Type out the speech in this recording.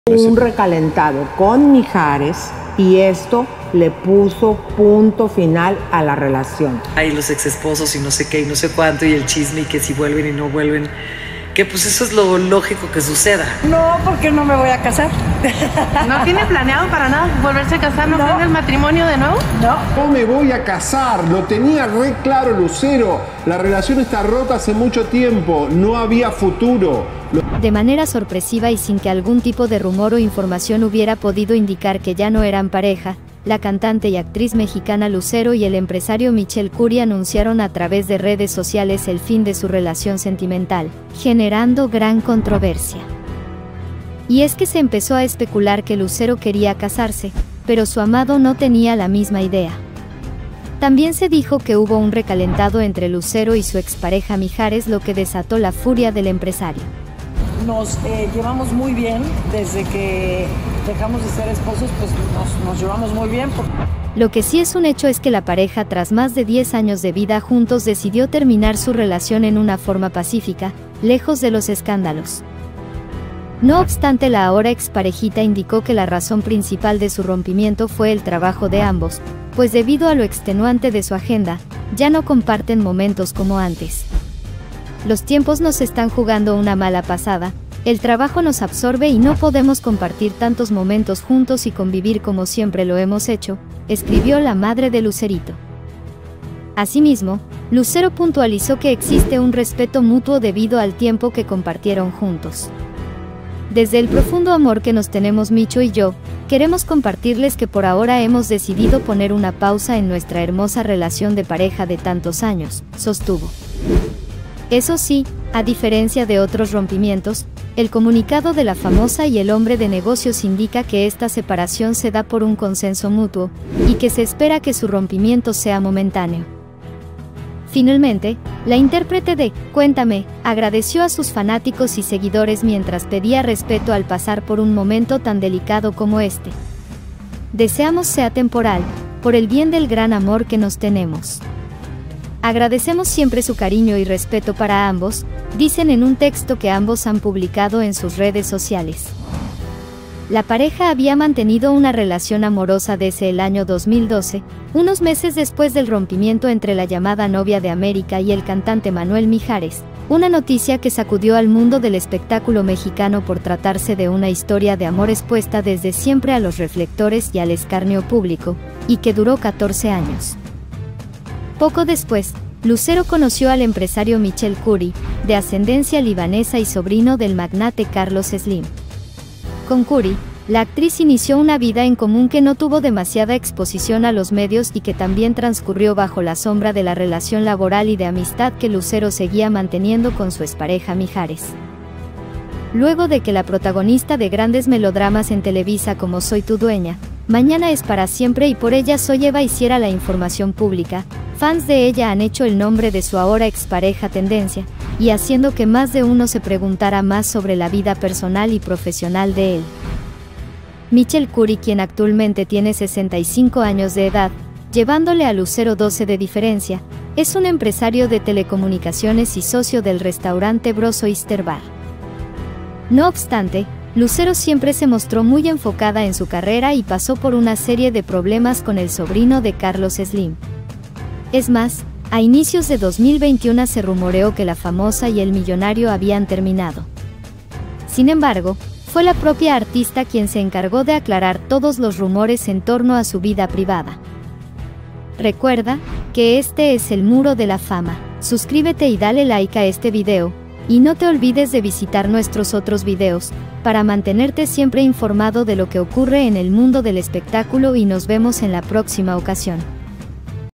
Un recalentado con Mijares y esto le puso punto final a la relación. Hay los exesposos y no sé qué y no sé cuánto y el chisme y que si vuelven y no vuelven, que pues eso es lo lógico que suceda. No, porque no me voy a casar. ¿No tiene planeado para nada volverse a casar? ¿No planean el matrimonio de nuevo? No. No me voy a casar, lo tenía re claro Lucero. La relación está rota hace mucho tiempo, no había futuro. De manera sorpresiva y sin que algún tipo de rumor o información hubiera podido indicar que ya no eran pareja, la cantante y actriz mexicana Lucero y el empresario Michel Cury anunciaron a través de redes sociales el fin de su relación sentimental, generando gran controversia. Y es que se empezó a especular que Lucero quería casarse, pero su amado no tenía la misma idea. También se dijo que hubo un recalentado entre Lucero y su expareja Mijares, lo que desató la furia del empresario. Nos llevamos muy bien, desde que dejamos de ser esposos, pues nos llevamos muy bien. Lo que sí es un hecho es que la pareja, tras más de 10 años de vida juntos, decidió terminar su relación en una forma pacífica, lejos de los escándalos. No obstante, la ahora exparejita indicó que la razón principal de su rompimiento fue el trabajo de ambos, pues debido a lo extenuante de su agenda, ya no comparten momentos como antes. Los tiempos nos están jugando una mala pasada, el trabajo nos absorbe y no podemos compartir tantos momentos juntos y convivir como siempre lo hemos hecho, escribió la madre de Lucerito. Asimismo, Lucero puntualizó que existe un respeto mutuo debido al tiempo que compartieron juntos. Desde el profundo amor que nos tenemos Micho y yo, queremos compartirles que por ahora hemos decidido poner una pausa en nuestra hermosa relación de pareja de tantos años, sostuvo. Eso sí, a diferencia de otros rompimientos, el comunicado de la famosa y el hombre de negocios indica que esta separación se da por un consenso mutuo, y que se espera que su rompimiento sea momentáneo. Finalmente, la intérprete de Cuéntame agradeció a sus fanáticos y seguidores mientras pedía respeto al pasar por un momento tan delicado como este. Deseamos sea temporal, por el bien del gran amor que nos tenemos. Agradecemos siempre su cariño y respeto para ambos, dicen en un texto que ambos han publicado en sus redes sociales. La pareja había mantenido una relación amorosa desde el año 2012, unos meses después del rompimiento entre la llamada novia de América y el cantante Manuel Mijares, una noticia que sacudió al mundo del espectáculo mexicano por tratarse de una historia de amor expuesta desde siempre a los reflectores y al escarnio público, y que duró 14 años. Poco después, Lucero conoció al empresario Michel Cury, de ascendencia libanesa y sobrino del magnate Carlos Slim. Con Cury, la actriz inició una vida en común que no tuvo demasiada exposición a los medios y que también transcurrió bajo la sombra de la relación laboral y de amistad que Lucero seguía manteniendo con su expareja Mijares. Luego de que la protagonista de grandes melodramas en Televisa como Soy tu dueña, Mañana es para siempre y Por ella soy Eva hiciera la información pública, fans de ella han hecho el nombre de su ahora expareja tendencia, y haciendo que más de uno se preguntara más sobre la vida personal y profesional de él. Michel Cury, quien actualmente tiene 65 años de edad, llevándole a Lucero 12 de diferencia, es un empresario de telecomunicaciones y socio del restaurante Bros Oyster Bar. No obstante, Lucero siempre se mostró muy enfocada en su carrera y pasó por una serie de problemas con el sobrino de Carlos Slim. Es más, a inicios de 2021 se rumoreó que la famosa y el millonario habían terminado. Sin embargo, fue la propia artista quien se encargó de aclarar todos los rumores en torno a su vida privada. Recuerda que este es el Muro de la Fama. Suscríbete y dale like a este video, y no te olvides de visitar nuestros otros videos, para mantenerte siempre informado de lo que ocurre en el mundo del espectáculo y nos vemos en la próxima ocasión.